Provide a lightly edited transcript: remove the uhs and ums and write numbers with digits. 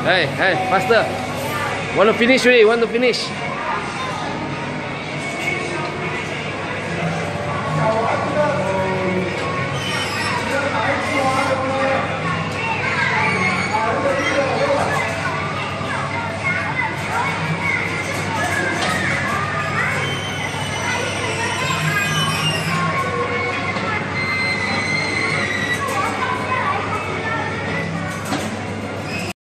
Hey, hey, faster. Want to finish already? Want to finish?